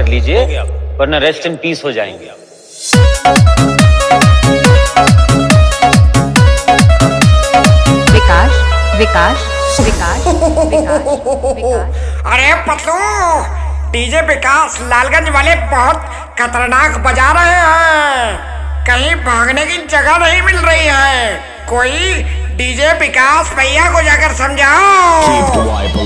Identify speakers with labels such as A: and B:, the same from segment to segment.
A: लीजिए, वरना rest in peace हो जाएंगे आप।
B: विकास विकास विकास विकास विकास।
C: अरे पतलू, डीजे विकास लालगंज वाले बहुत खतरनाक बजा रहे हैं, कहीं भागने की जगह नहीं मिल रही है। कोई डीजे विकास भैया को जाकर समझाओ।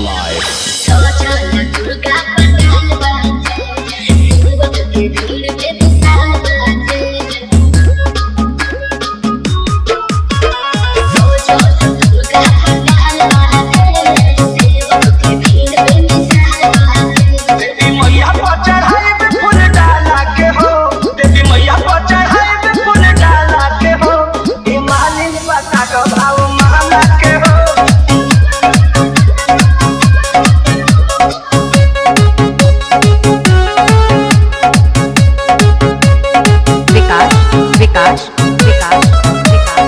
B: विकास विकास विकास।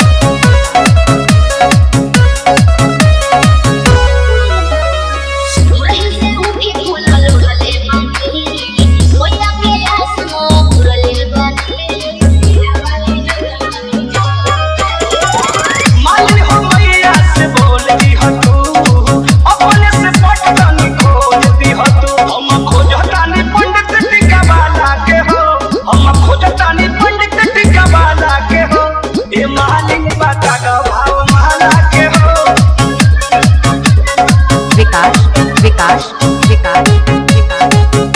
B: विकास विकास विकास।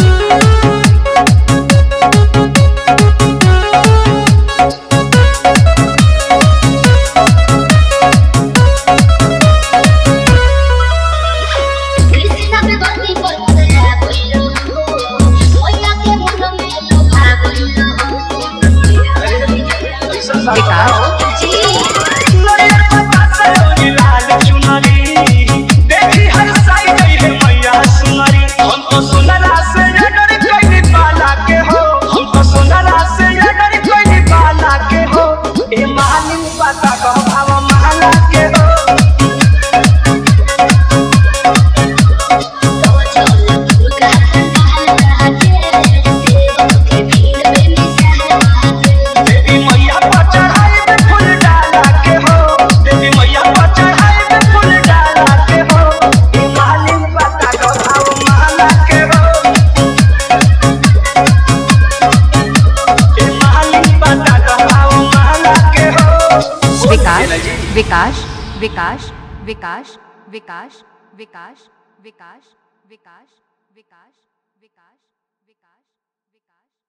B: विकास विकास विकास विकास विकास विकास विकास विकास विकास विकास विकास।